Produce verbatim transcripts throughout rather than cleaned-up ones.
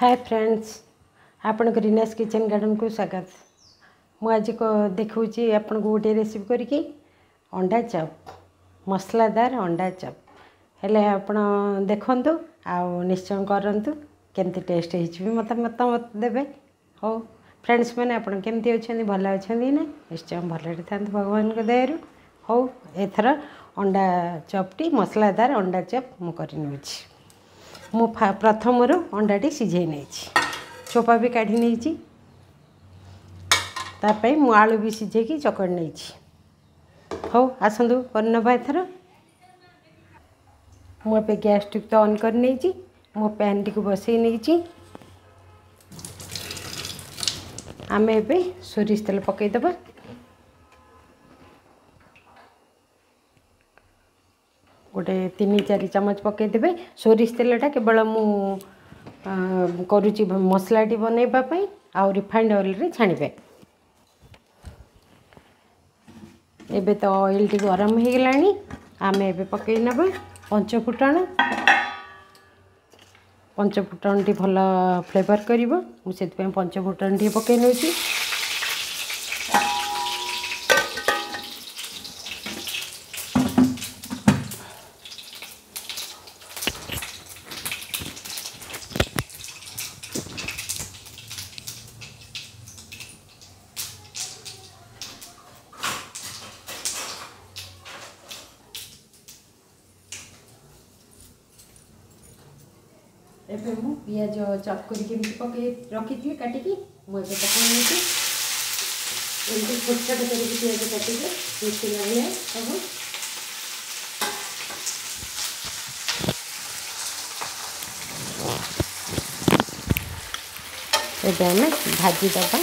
Hi friends, आपण को Reena's kitchen garden को स्वागत। मुझे को देखुची आपण को गोटे रेसिपी करके अंडा चप, मसलादार अंडा चप हेले आपण देखंतु आ निश्चय करंतु केमती टेस्ट होइछि मत मत मत देबे। हो फ्रेंड्स मैंने आपण केमती अछंदी भल अछंदी ना निश्चय भल थांत भगवान को दयारु। हो एथर अंडा चपटी मसलादार अंडा चप मु करि नउछि। मु प्रथम अंडाटी सिझे नहीं चोपा भी काढ़ी नहीं तापाई मु आलू भी सिझे चकड़ नहीं। हो आसतु करनबा एथर मुझे गैस टी तो ऑन कर नहीं मो पैन टी को बसई नहीं आम ए सोरिष तेल पकईदबा। गोटे तीन चार चमच पकईदे। सोरिष तेलटा केवल मु करुची मसलाटी बनवाई आ रिफाइंड ऑयल रे छाणिबे। एबे तो ऑयल टी गरम हो गलानी आम एबे पकई नबा पंचफुटण। पंचफुटण टी भल फ्लेवर करिवो मु सेति पे पंचफुटण टी पकई नउची। एबे मु पियाज चॉप करके पकई रखी थी काटिकी मुझे पकई नहीं एमती छोट छोट करके पियाज काटिके मिक्सी लगे सब एबे हमें भाजी दबा।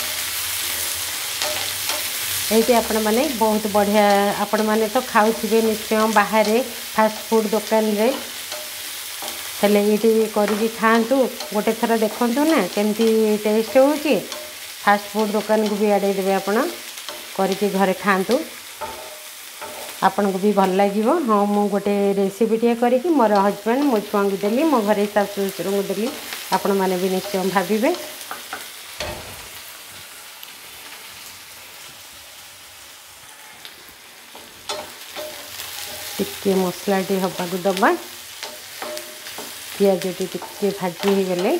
ये आपण मैंने बहुत बढ़िया आपण मैंने तो खाऊे निश्चय बाहर फास्ट फूड दुकान रे हेले ये करी खातु गोटे थर देखु ना केमती टेस्ट हो। फास्ट फूड दुकान को भी आड़े देवे आपण करके घरे खातु आपण को भी भल लगे। हाँ मु गोटे रेसिपी टे करके मोर हजबैंड मो छुआ को देली मो घरे सासु ससुर को देली आपण मैंने भी निश्चय भाविबे। टिके मसला टी हवा को दबा पियाज टी टिके भाजी हो गले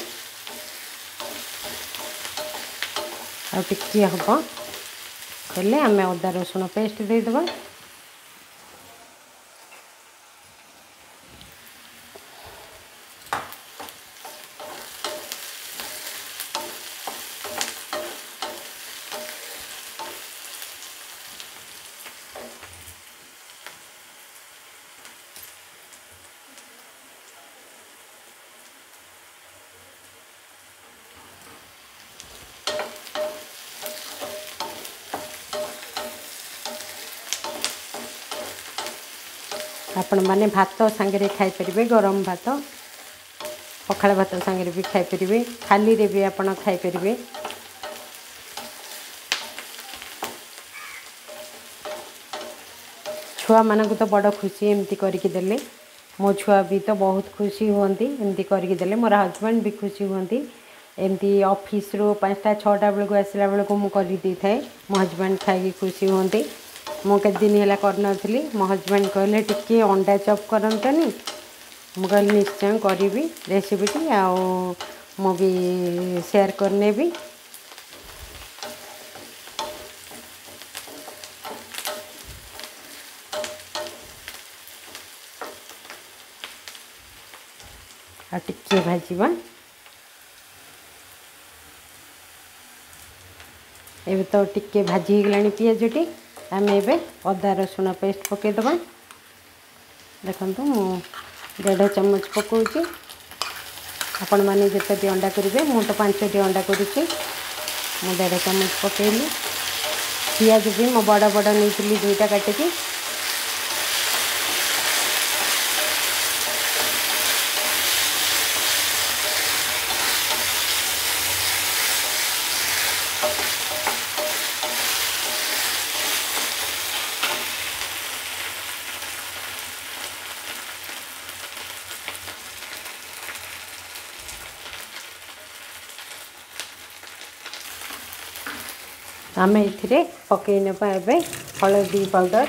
आ टिके हम हेले आम अदा रसुण पेस्ट देदेबा। आपण माने भात सांगे खाई परिबे, गरम भात पखाल भात सांगे भी खाई परिबे, खाली रे भी आपण खाई परिबे। छुआ मानक तो बड़ खुशी एमती करके देले मो छुआ भी तो बहुत खुशी होती एमती करके देले। मोर हजबैंड भी खुशी होती एमती ऑफिस रो पाँचटा छटा बेलू आसला बेलू मु कर दी थाए मो हजबैंड खाई खुशी होती। मु के दिन है करनी मो हजबैंड कहले टिके अंडा चप करतनी मु कहली निश्चय करी रेसिपीटी आउ मु भी शेयर करने भी। आ टिके भाजवा एबे तो टिके भाजी गलानी पियाजटी आम ए अदा रसुण पेस्ट पकईदबा। देखु मु डेढ़ चम्मच पकाऊँगी आपण मैंने जिते अंडा करेंगे मु तो पांचटी अंडा करुच्ची मु डेढ़ चम्मच पकईली। पियाज भी मो बड़ बड़ नहीं दुईटा काटिकी आम ए पकई नवा एवं हलदी पाउडर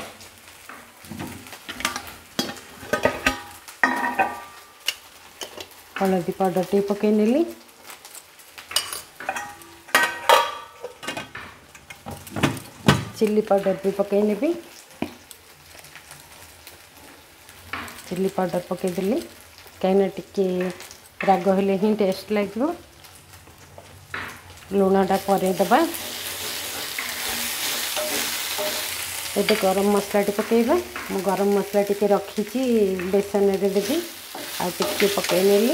हलदी पाउडर टे पकई नेली चिल्ली पाउडर भी पकई नेबी चिल्ली पाउडर पकईदेली कहीं टिके राग हेले ही टेस्ट लगे लुणटा पर दबा एबे गरम मसला टी पकेबा मु गरम मसला टी रखी बेसन रे देबी आ टिके पकई नेली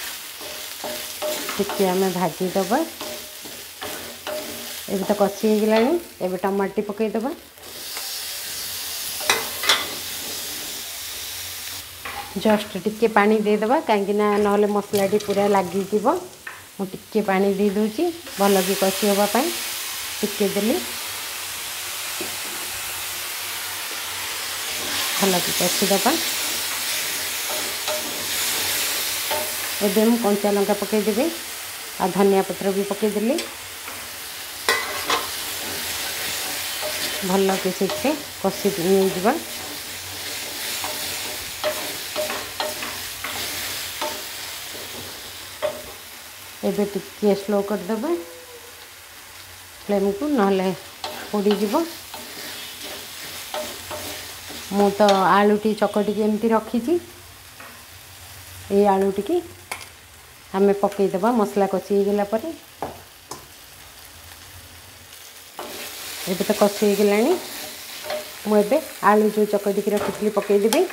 टिके आम भाजी दबा एबे तो कसी हो गलानी एबे टमाटर पकई दबा जस्ट टिके पानी दे दबा कहीं ना मसला टी पूरा लगी मु टिके पानी दे दूची भल कि कसी होबा पई टिके देली भल कि कसी दबा एबे मु कंचा लंका पकई देबे आ धनिया पत्र भी पकई देली भल कि से कसी नहीं जीवा एबे टिके स्लो कर देबा फ्लेम को नहले पोड़ी जीवो मु तो आलूटी चकटी एमती रखी ये आलूटी की आमे पकई देबा मसला कसी गला पर एबे तो कसी गलानी मु एबे आलू जो चकटी रखी पकई देबी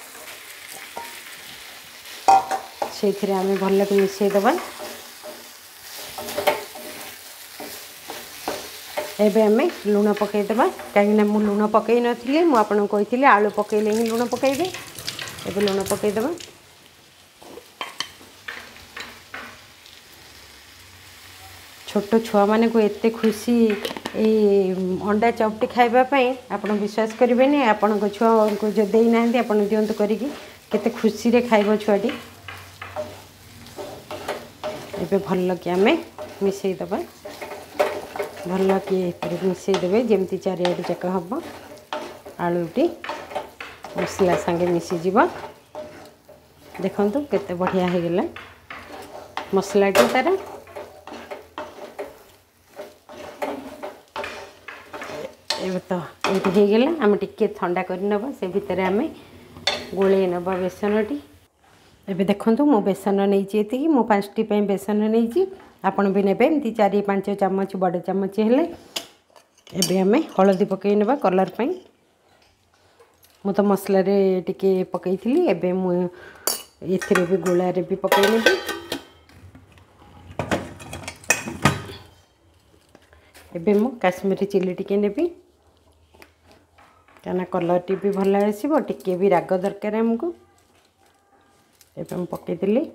से आमे भल कि मिसई देबा एबे आमे लुण पकईदेबा कहीं मु लुण पकई नथिले मु आपन को कहिथिले आलू पकईले ही लुण पकईबे एबे लुण पकईदेबा छोट छुआ माने को एते खुशी ए अंडा चपटी खाइबा पई आपन विश्वास करिवेनी आपन को छुआ को जे देई नांदी आपन दियंत करिकी केते खुशी रे खाइबो छुआटी एबे भल कि आमे मिसई देबा भल कि मिसई देवे जमती चारिआडे जाक हम आलूटी मसला संगे मिसीज देखु केते बढ़िया हो गला मसलाटी तार एबे तो ये हो गला आम टिके ठंडा कर नबा से भितर आम गोले नबा बेसनटी एबे देखंतु मो बेसन नहीं एति मो पाँचटी पे बेसन नहीं आपन भी नेबे एमती चार पाँच चमच बड़ चमच हेले एबे आमे हलदी पकई नेबा कलर पई मु तो मसला रे टिके पकई थिली एबे मु एथिरे भी गोला रे भी पकई नेबी एबे मु काश्मीरी चिली टिके नेबी काना कलर टी भी भल आसीबो टिके भी राग दरकार हमको एबे हम पकई दिली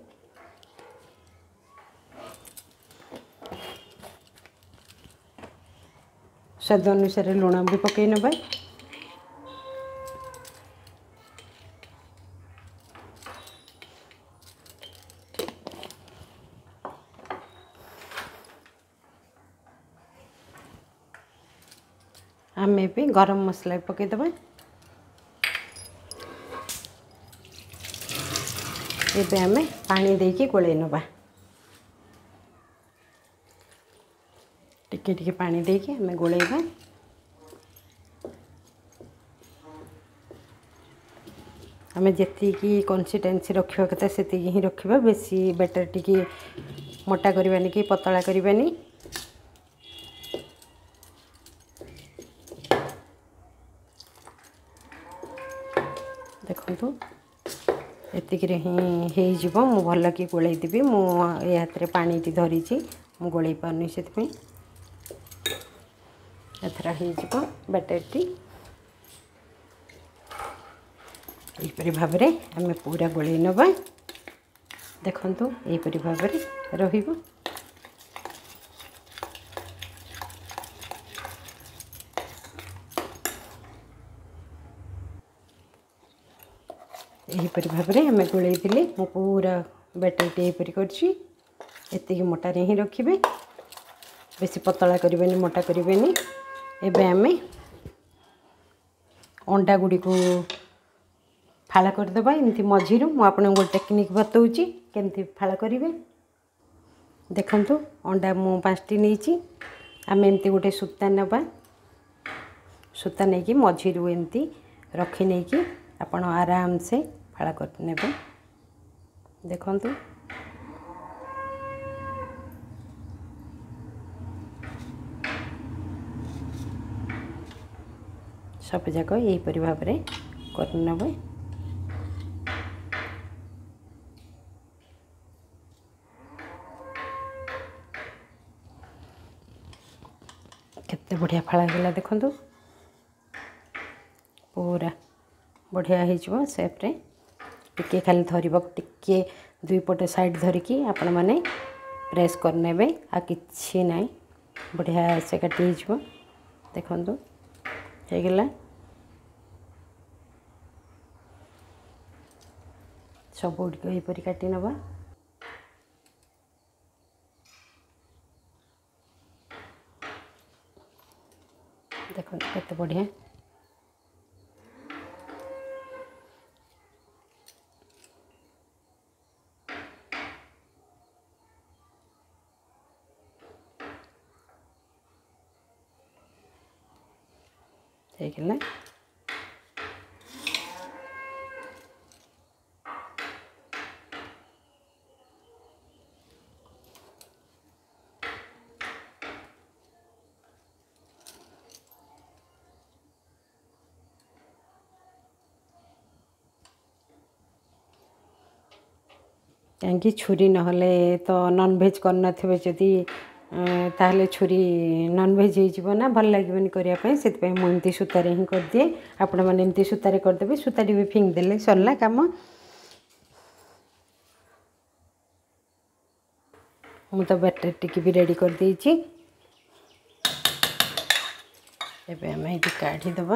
स्वाद अनुसार लुण भी पकई नबा आमे भी गरम मसला पकई दबा एबे आमे पानी देके गोले नबा टिके टिके पानी देके आमे गोलेबा आमे जति की कंसिस्टेंसी रखिबा कथा सेति ही रखिबा बेसी बेटर टिके मोटा करबानी कि पतला करबानी देखंतु एतिक रे ही हो मु भल कि गोले देबी मु ए हाथ रे पानी टी धरी छी मु गोले पानी सेत पे एथरा ही जीवो बैटर टी एपरि भाव रे हमें पूरा गोले नबा देखंतु एपरि भाव रे रहिबो यहीपरि भाव में आम गोल मु पूरा बैटर टी यहीपरि कर मोटा ही रखिए बेसी पतला करें मोटा करें। एबे आमे अंडा गुड़ी को फाड़ा करदे एमती मझीरू मु आपन गो टेक्निक बताऊँगी केमती फाड़ा करेंगे। देखंतु अंडा मु पाँचटी नहीं आम एमती गोटे सूता नवा सूता नहीं कि मझीरू एमती रखी नहीं कि आपण आराम से फाड़ा कर नेबे। देखंतु सब जाक यहीपरि भाव में करनेबे। केते बढ़िया फाड़ा गला देखंतु पूरा बढ़िया हो सेप्रे टिके खाली धरब टिके दुई पटे साइड धरिकी आपण माने प्रेस करनेबे आ किछि नाई बढ़िया से काटी हो देखंतु हो गला। सब गुड़िक यहीपरि काटी नवा। देखो केते बढ़िया ହେଇଗଲା। कहीं छुरी नहले तो नॉनवेज करना थे जदि ताहले छुरी नॉनवेज हो ना भल लगे करने से मुझे सूतार ही कर दिए। आपण मैंने एमती सूतार करदे सूताटी भी फिंग देले सरला काम। मु तो बैटर टिकी भी रेडी कर देछि। एबे हम ये काढ़ी दबा।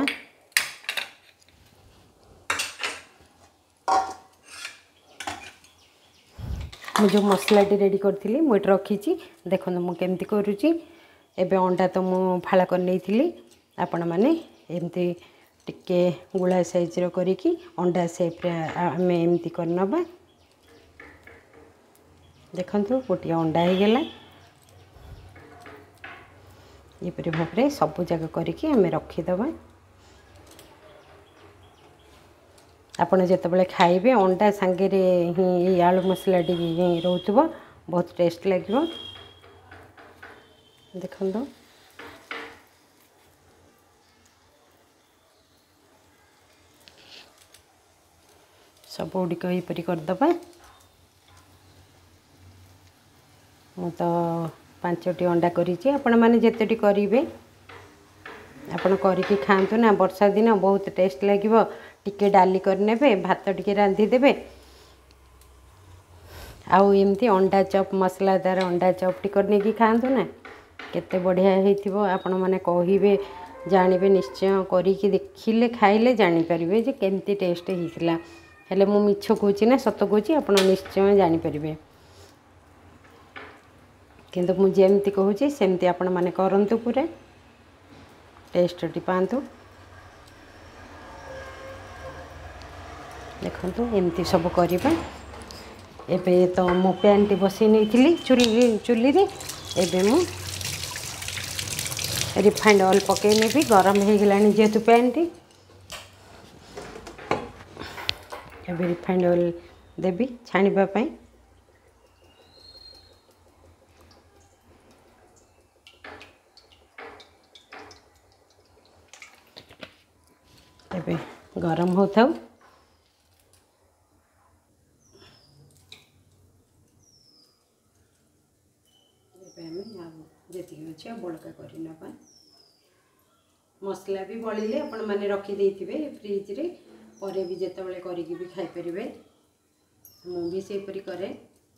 मु जो मसलाटी रेडी करी मुझे रखी देखो मु केमती करुँची। एबे अंडा तो मु फाड़ा कर नहीं थी आपण मैंने एमती टिके गुड़ा साइज रो करिकी अंडा शेप रे आम एमती करनबा। देखंतु गोटे अंडा हो गला ये भाव में सब जगह करिकी आम रखीदबा। आपण जितेबाला खाइबे अंडा सांगे ही आलू मसला टी रोथबो बहुत टेस्ट लगे। देखो सब गुड़िक यहीपरि करदबा। मु तो पांचटी अंडा करिछि आपण माने जेतेटी करिवे आपण करिकी खांतु ना वर्षा दिन बहुत टेस्ट लगे। टिके डाली करने भात टिके रांधि देबे आउ एमती अंडा चप मसलादार अंडा चप टी करने की खांतु ना केते बढ़िया हेतिबो। आपण माने कहिबे जानिबे निश्चय करिकी देखिले खाइले जानि परिबे जे केमती टेस्ट हिसला। हेले मु मिछ कहूची ना सत कहूची आपण निश्चय जानि परिबे। किंतु मु जेमती कहूची सेमती आपण माने करंतु पूरा टेस्ट टी पांतु। देखो एमती सब करवा। एबे तो मो पैन टी बसई नहीं थी चुली चुली रे एबे मु रिफाइंड ऑयल पकई भी गरम हो गलानी जेहेतु पैन टी एबे रिफाइंड ऑयल देबी छाणीबा पई। एबे गरम हो थाउ जी बड़का कर मसला भी बड़े आपण मैंने रखीदे फ्रिज रे परे भी जितेबाला करी भी खाईपर मुझे सेपरी कै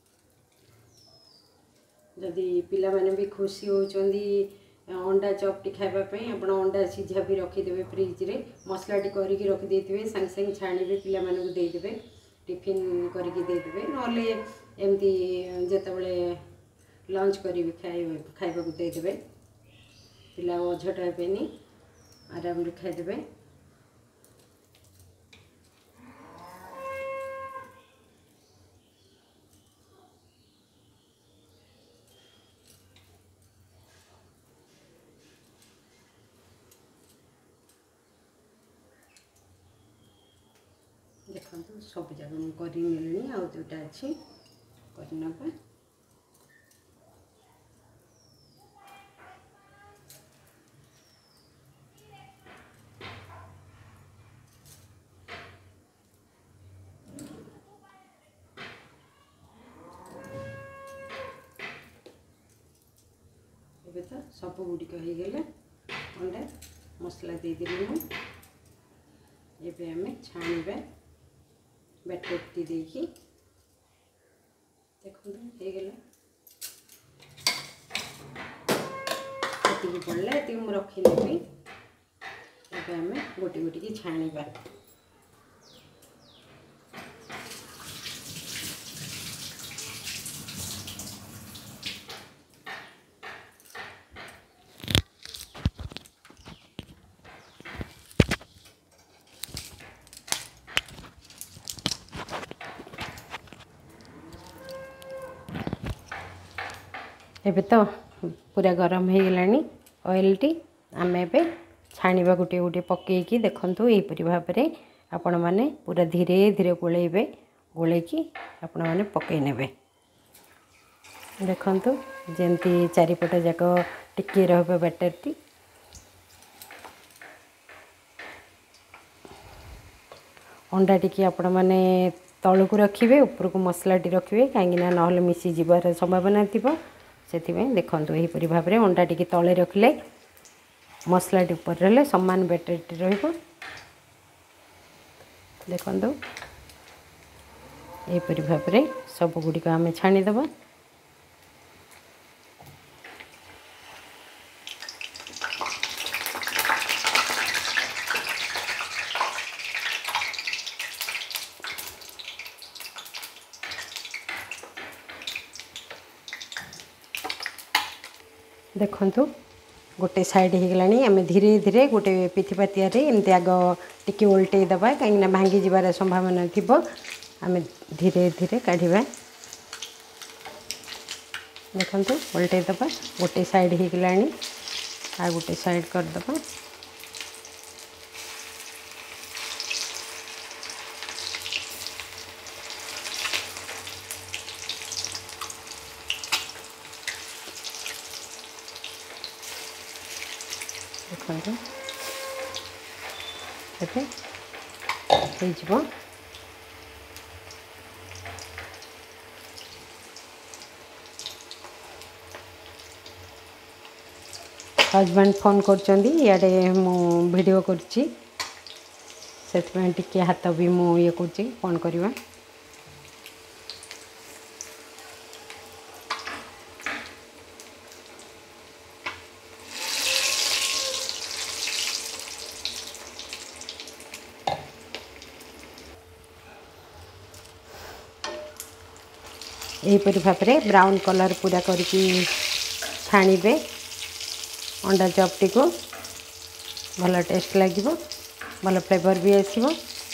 जदि पिला माने भी खुशी होचंदी अंडा चपटी खावाई आप अंडा सीझा भी रखीदे फ्रिज रे मसला टी करके रखीदे सांगे सांगे छाणी पिला मानू देदेवे टिफिन करके देदेवे नले एमती जितेबाला लंच करी खाइबा को देदेवे पिला अझट हेनी आराम रे खाइदेवे। देखो सब जगह मुझे कर आउ जोटा अच्छी करना ए तो सब गुड़िक हो गले अंडा मसला देदेली मुझे आम छाणीबा बैटर देखी देखो होगला ये पड़े ये मुझे रखीदेवी ये आम गोटे गोटे की छाणीबा। एबे तो पूरा गरम हो गलानी ऑयल टी आम ए छाणीबा गोटे गोटे पकईकी देखंतु एपरी भाव में आपण मैंने पूरा धीरे धीरे गोलेबे गोलेकी आपण मैंने पकई नेबे। देखंतु जेमती चारिपट जाक टिके रहबे बैटर टी अंडा टिके आपण मैंने तलू को रखिए ऊपर को मसला टी रखिए कहीं ना मिसी जीवार संभावना थी से देखो यहीपरी भाव में अंडा टी तले रखिले मसला टी ऊपर रहे सामान बैटर टी रही देखो यहीपरी भाव में सब गुड़िक आम छाणीदबा। देखंतु गोटे साइड हो गलानी आम धीरे धीरे गोटे पिथिपातिया एमती आग टिके उल्टे दबा कहीं भांगी जीवार संभावना थी आम धीरे धीरे काढ़ा। देखंतु उल्टे दबा गोटे साइड हो गलानी आ गोटे साइड करदबा। देखो ये हो हजबैंड फोन करड़े मु वीडियो करुच्ची से हाथ भी मु ये कर फोन करवा। यहीपरी भाव में ब्राउन कलर पूरा करके छाणीबे अंडा चॉप टी को भल टेस्ट लगे भल फ्लेवर भी आसो।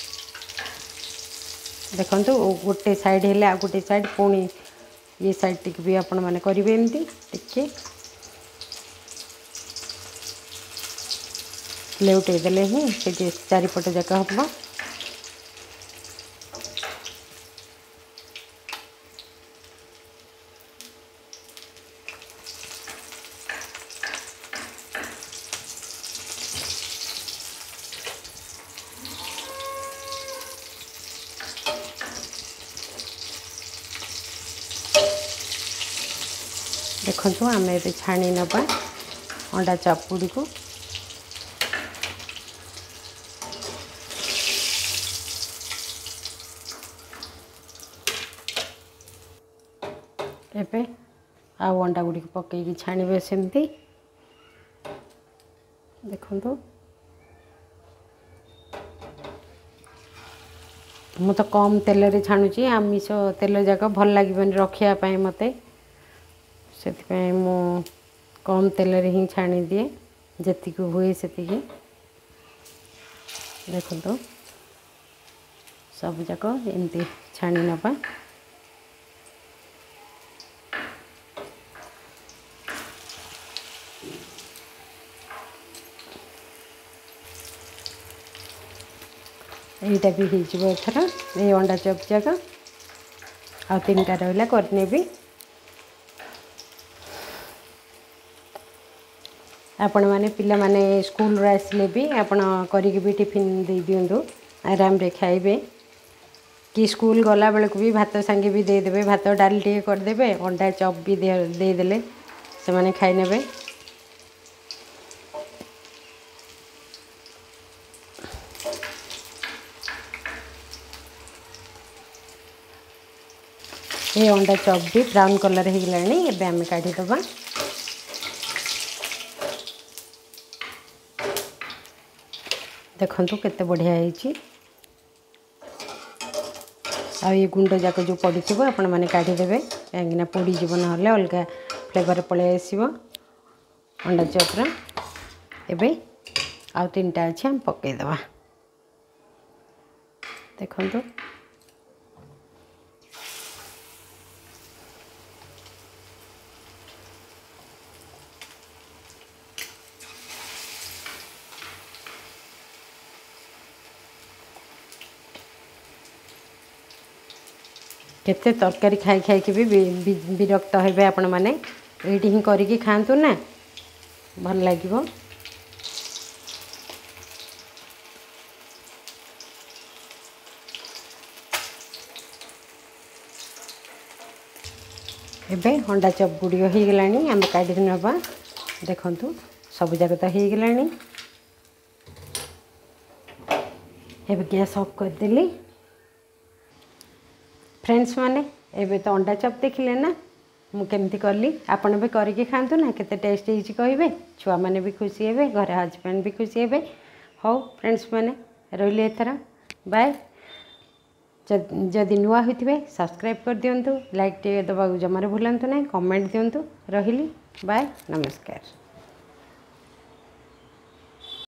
देखो गोटे साइड है आ गोटे साइड पुणी ये साइड टी भी आपण मैंने करेंगे एमती टिके लेउटे देले ही से चारिपट जाक हम। देखो आम ए छाणी नवा अंडा चपुड़ी को एबे आउ अंडा गुड़ी पकईकी छाणीबे सेमती। देखो मु तो कम तेल रे छाणुची आमिष तेल जाक भल लगे रखापी मत से मु कम तेल ही छाणी दिए जी हुए से देखो तो सब जाक एमती छाणी नवा यहीटा भी होथर ये अंडा चप जाक आ तीन टा रहा करनेबी आपण मैंने पिला माने स्कूल आसले भी आपण करिक भी टिफिन दे दिंतु आराम रे खाइबे कि स्कूल गला बेल को भी भात सांगे भी देदेवे भात डाल टे करदे अंडा चप भी देदेले से माने खाई नेबे। ये अंडा चप भी ब्राउन कलर हो गलानी एबे आम काढ़ी दबा देखंतु केते बढ़िया है आ ये गुंड जाक जो पड़ी थो आपण मैंने काढ़ी देवे कहीं पोड़ी जीव ना अलग फ्लेवर पलि आसो अंडा चप्र एबे आउ तीन टा अच्छे हम पकईदबा देखंतु केते तरकारी खाई खाई कि भी विरक्त हेबे आपण माने एठी ही करिकी खांतु ना भल लागिवो। एबे अंडा चप गुड़ी हो गलानी आम काढ़ी नवा देखंतु सब जगह तो हो गलानी एबे गैस ऑफ कर देली। फ्रेंड्स माने एबे तो अंडा चप देखिले ना मु केमती करली आपण भी करके खांतु ना केते टेस्ट हिची कहबे छुआ माने भी खुशी हेबे घर हस्बैंड भी खुशी हेबे। हो फ्रेंड्स माने रहिले एथरा बाय जदि नुआ होइथिबे सब्सक्राइब कर दियंतु लाइक टे दबा जमार भूलंतु ना कमेंट दियंतु रहिली बाय नमस्कार।